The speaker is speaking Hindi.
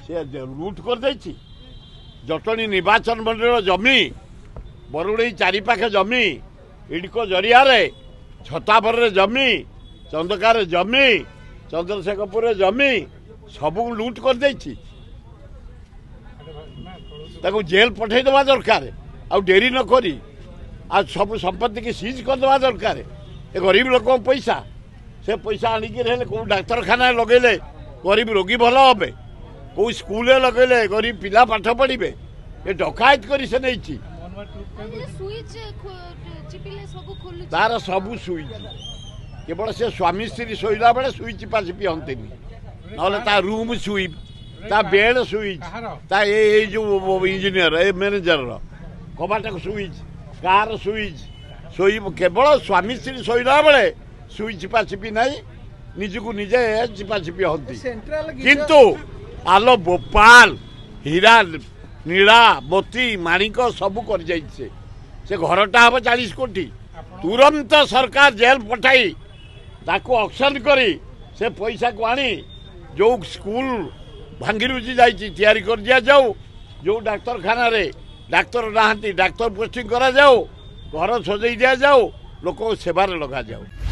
से लुट कर देछि जटणी निर्वाचन मंडल जमी बरुड़ई चारिपाखे जमी इडको जरिया छतापर जमी चंदकार जमी चंद्रशेखरपुर जमी सब लुट कर देछि ताको जेल पठेदवा दरकार आ डेरी न करी आ सब संपत्ति की सीज करदे दरकार ए गरीब लोक पैसा से पैसा आणिक कौ डाक्तरखाना लगेले गरीब रोगी भल हे कौ स्कूल लगेले गरीब पिला पाठ पढ़े ये डकायत करी से नहीं तार सबू सुईच केवल से स्वामी स्त्री शोला बेले सुई चिपा चिपी हंते ना रूम सुई ता बेड सुईच ता ये जो इंजीनियर ए मैनेजर कबाटा सुईच कार सुईच सोई केवल स्वामी स्त्री शोला बेले सुई चिपा चिपी नहीं निजको निजे चिपा चिपी हंती किंतु आलो भोपाल हीरा नीला मोती माणिक सब कर से घरटा हम 40 कोटी तुरंत सरकार जेल पठाई ताको ऑक्शन करी से पैसा को आनी जो स्कूल भांगी रुजी जाइए कर दिया जाऊ जो डाक्तरखाना रे डाक्तर नहांती डाक्तर पोस्टिंग करा जाऊ घर सजई दिया जाऊ लोक सेवार लगा जाऊ।